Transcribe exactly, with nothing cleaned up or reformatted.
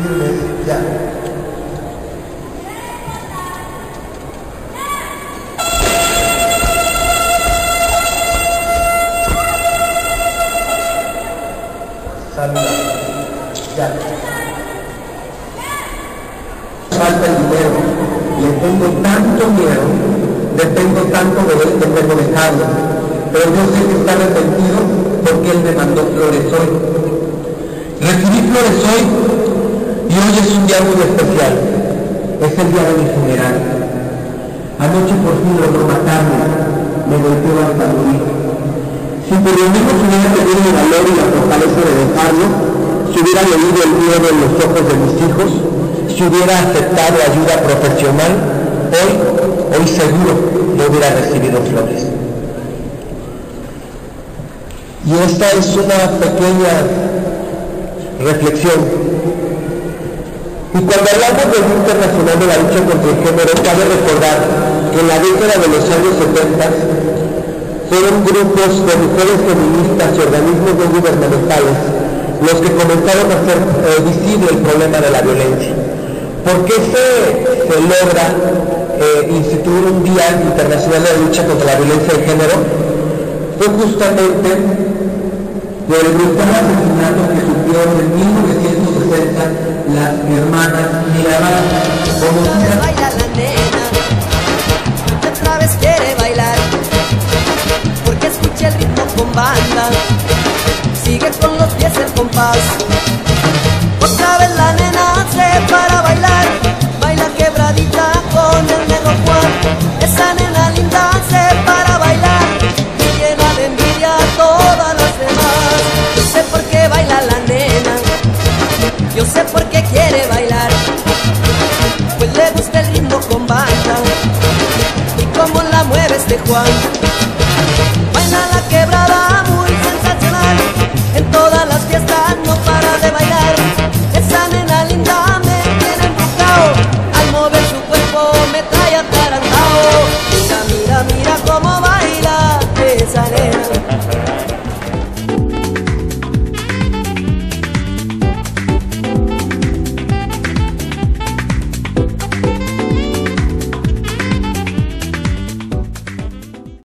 firmes, ya. Saluda, ya. Falta el dinero, le tengo tanto miedo, dependo tanto de él que tengo dejarlo, pero yo sé que está arrepentido porque él me mandó flores hoy. Recibí flores hoy y hoy es un día muy especial, es el día de mi funeral. Anoche por fin logró matarme, me golpeó hasta morir. Si por lo menos hubiera tenido el valor y la fortaleza de dejarlo, si hubiera leído el miedo en los ojos de mis hijos, si hubiera aceptado ayuda profesional, hoy, hoy seguro no hubiera recibido flores. Y esta es una pequeña reflexión. Y cuando hablamos del Día Internacional de la Lucha contra el Género, cabe recordar que en la década de los años setenta fueron grupos de mujeres feministas y organismos no gubernamentales los que comenzaron a hacer eh, visible el problema de la violencia. ¿Por qué se, se logra eh, instituir un Día Internacional de la Lucha contra la Violencia de Género? Fue justamente por el brutal asesinato que sufrieron en mil novecientos sesenta las hermanas Mirabal. Como baila la nena, otra vez quiere bailar, porque escucha el ritmo con banda, sigue con los pies el compás.